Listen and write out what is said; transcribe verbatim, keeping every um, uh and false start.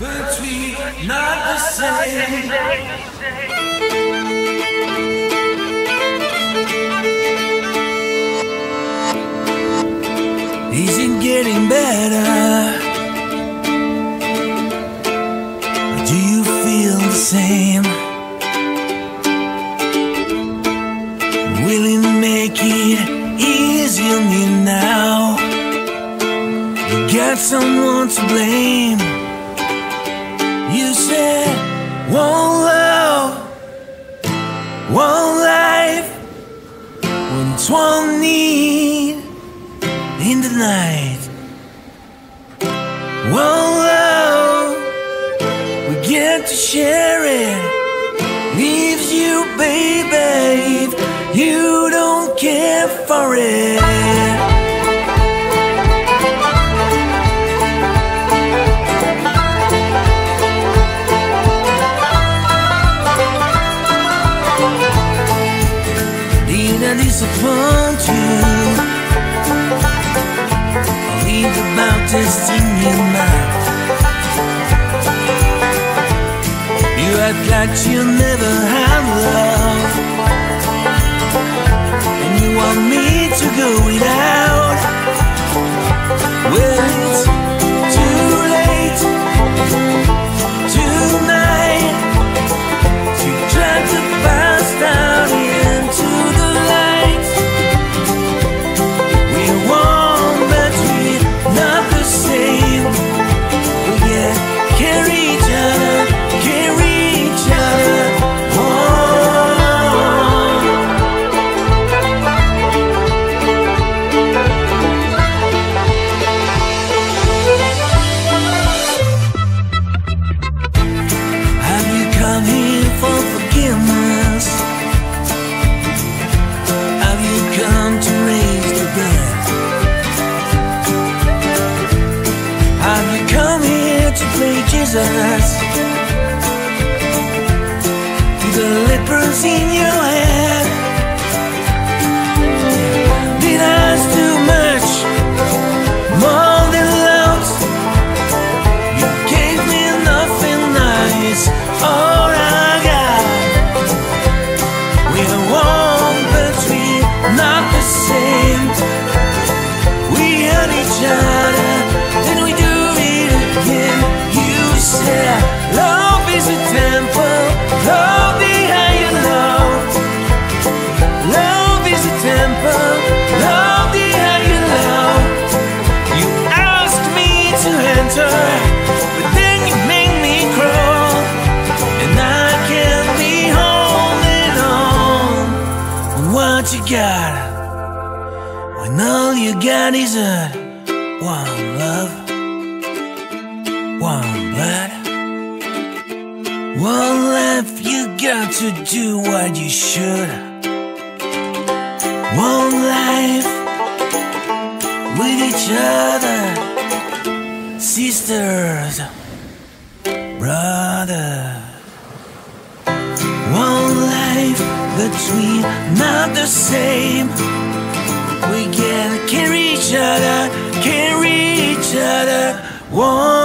but we not the same. Is it getting better? Or do you feel the same? Will it make it easy on you now? You got someone to blame. You said one love, one life, when it's one need in the night. One love, we get to share it. Leaves you, baby, if you don't care for it. Did I disappoint you? Or leave the bad taste in your mouth? You act like you never had love, and you want me to go without. Well, it's too late tonight to drag the past out into the light. We're one, but we're not the same. We get carry each other, carry each other. Have you come here for forgiveness? Have you come to raise the dead? Have you come here to play Jesus to the lepers in your head? Did I ask too much, more than love? You gave me nothing nice, all I got. We're one, but we're not the same. We hurt each other, then we do it again. You said love is a temple, love the higher love. Love is a temple, love the higher love. You asked me to enter, but then you make me crawl, and I can't be holding on on what you got, when all you got is a one love, one blood, one life. You got to do what you should. One life with each other, sisters, brothers. One life, but we're not the same. We can carry each other, carry each other. One